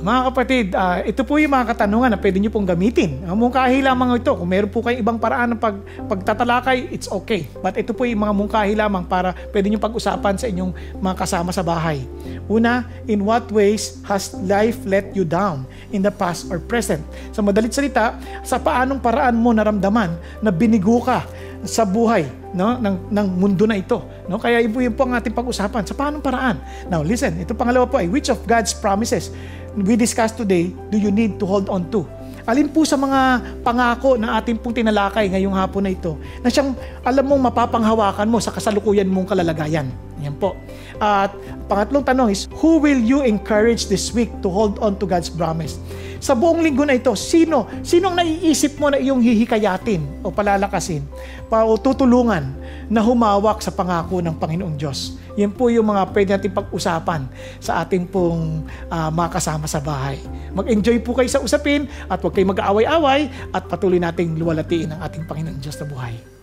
Mga kapatid, ito po yung mga katanungan na pwede nyo pong gamitin. Mungkahi lamang ito. Kung meron po kayong ibang paraan ng pagtatalakay, it's okay. But ito po yung mga mungkahi lamang para pwede nyo pag-usapan sa inyong mga kasama sa bahay. Una, in what ways has life let you down in the past or present? Sa madalit salita, sa paanong paraan mo naramdaman na binigo ka sa buhay, no, ng mundo na ito, no? Kaya yun po ang ating pag-usapan sa paanong paraan. Now listen, ito pangalawa po ay which of God's promises we discussed today do you need to hold on to? Alin po sa mga pangako na ating pong tinalakay ngayong hapon na ito na siyang alam mong mapapanghawakan mo sa kasalukuyan mong kalalagayan? Yan po. At pangatlong tanong is, who will you encourage this week to hold on to God's promise? Sa buong linggo na ito, sino ang naiisip mo na iyong hihikayatin o palalakasin o tutulungan na humawak sa pangako ng Panginoong Diyos? Yan po yung mga pwede natin pag-usapan sa ating pong mga kasama sa bahay. Mag-enjoy po kayo sa usapin at huwag kayong mag-aaway-away at patuloy nating luwalatiin ang ating Panginoong Diyos na buhay.